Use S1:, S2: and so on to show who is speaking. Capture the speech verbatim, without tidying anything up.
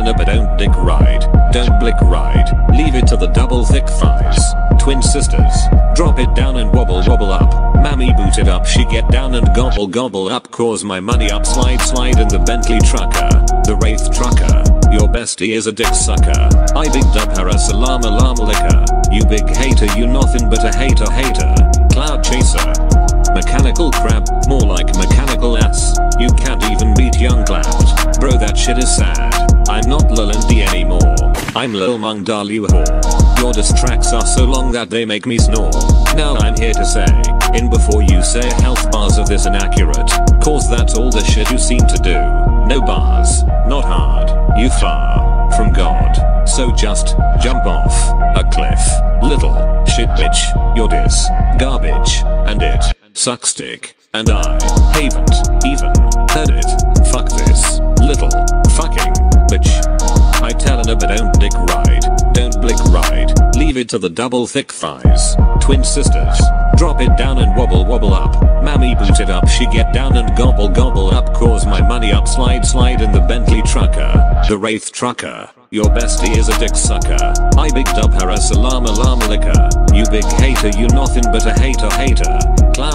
S1: telling her but don't dick ride. Don't blick ride. Leave it to the double thick thighs. Twin sisters. Drop it down and wobble wobble up. Mammy boot it up, she get down and gobble gobble up. Cause my money up, slide slide in the Bentley trucker. The Wraith trucker. Your bestie is a dick sucker. I bigged up her a salam alarm liquor. You big hater, you nothing but a hater hater. Cloud chaser. Mechanical crab, more like mechanical ass. You can't even beat young Cloud. Bro, that shit is sad. I'm not Lil Andy anymore. I'm Lil Mung Dal, you whore. Your diss tracks are so long that they make me snore. Now I'm here to say, in before you say health bars of this inaccurate. Cause that's all the shit you seem to do. No bars, not hard, you far from God. So just jump off a cliff. Little shit bitch, your diss garbage, and it sucks dick, and I haven't even heard it. Fuck this little fucking bitch. I tellin' her but don't dick ride, don't blick ride. Leave it to the double thick thighs. Twin sisters. Drop it down and wobble wobble up. Mammy boot it up, she get down and gobble gobble up. Cause my money up, slide slide in the Bentley trucker. The Wraith trucker. Your bestie is a dick sucker. I bigged up her a salam alarm liquor. You big hater, you nothing but a hater hater. Cloud